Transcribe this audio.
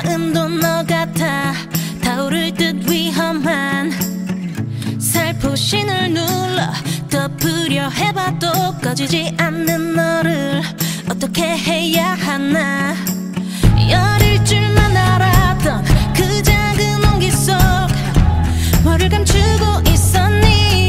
마음도 너 같아 타오를 듯 위험한 살포신을 눌러 덮으려 해봐도 꺼지지 않는 너를 어떻게 해야 하나 열일 줄만 알았던 그 작은 온기 속 뭐를 감추고 있었니